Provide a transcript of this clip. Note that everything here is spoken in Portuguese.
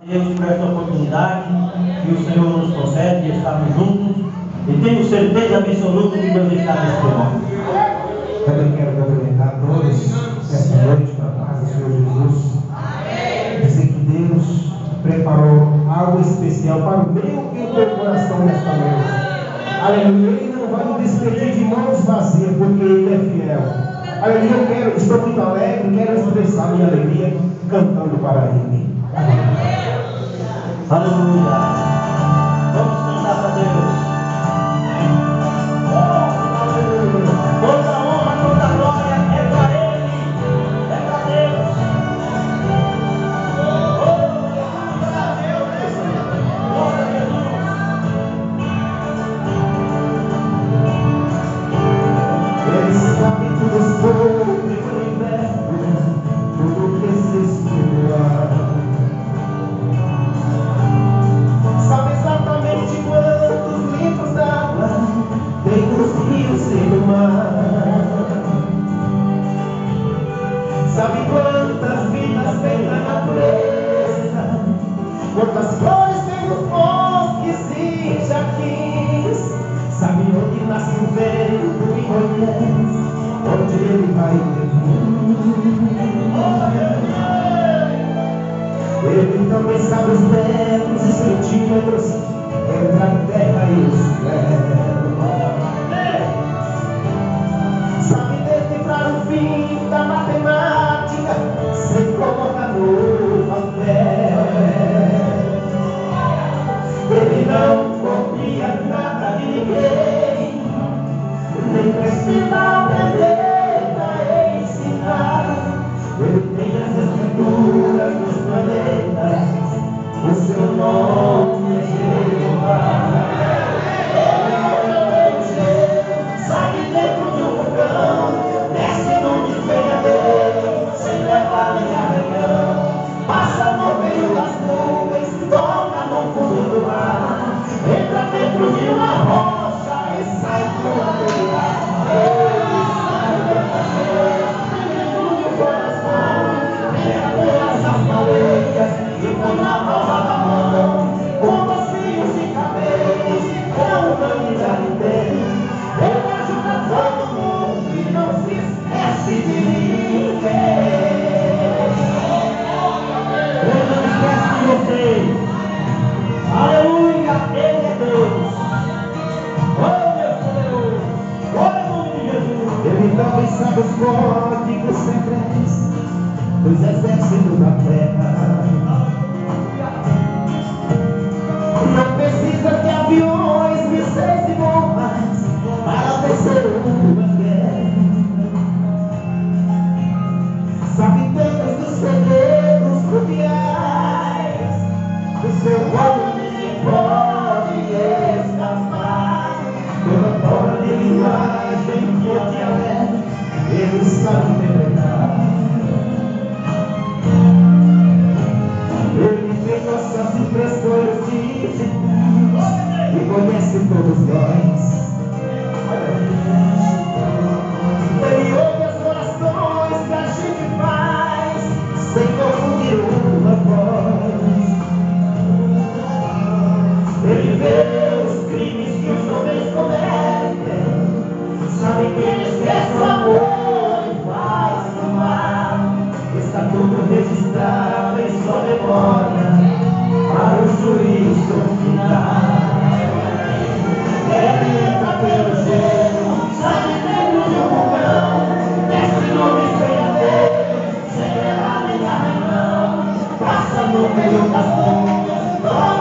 Deus por esta oportunidade que o Senhor nos concede de estarmos juntos e tenho certeza absoluta que Deus está nesse momento. Também quero cumprimentar a todos esta noite para a paz do Senhor Jesus. Dizer que Deus preparou algo especial para o meu e o teu coração nesta noite. Aleluia. Ele não vai nos despedir de mãos vazias, porque Ele é fiel. Aleluia. Estou muito alegre, quero expressar minha alegria cantando para Ele. Aleluia. Vamos cantar para Deus. Toda honra, toda glória é para Ele, é para Deus. Glória a Deus, glória a Jesus. Ele sabe tudo sobre o universo, tudo que existe no ar. Sabe exatamente quantos litros d'água tem nos rios e no mar. Sabe quantas vidas tem na natureza, quantas flores tem nos bosques e jardins. Sabe onde nasce o vento e conhece onde ele vai vir. Ele também sabe os metros e centímetros entre a terra e o céu. Sabe decifrar o fim da matemática sem colocar no papel. Ele não copia nada de ninguém, nem precisa aprender para ensinar. Ele tem as escrituras dos planetas, o seu nome é Jeová. Sai dentro de um vulcão, desce num despenhadeiro, sem levar nem arranhão. Passa no meio das nuvens, toca no fundo do mar. Entra dentro de uma rocha e sai de uma telha. Ele sai da terra, dentro de um coração. Pega todas as baleias e põe na palma da mão. Com os fios e cabelos que a humanidade tem. Ele ajuda todo mundo e não se esquece de ninguém. Ele não esquece de você. Aleluia, Ele é Deus. Oh, Deus poderoso. Glória ao nome de Jesus. Ele também sabe os códigos secretos dos exércitos da terra. Não precisa de aviões, mísseis e bombas para vencer uma guerra. Sabe todos os segredos mundiais, do seu corpo ninguém pode escapar. Toda forma de linguagem que te alerta, ele sabe interpretar. Ele tem nossas impressões digitais e conhece todos nós. Ele ouve as orações que a gente faz sem confundir uma voz. Ele vê os crimes que os homens cometem, sabe que ele esquece o amor e faz o mal. Está tudo registrado em sua memória para o juízo final. Ele entra pelo gelo, sai dentro de um vulcão, desce no despenhadeiro, sem levar nem arranhão. Passa no meio das nuvens,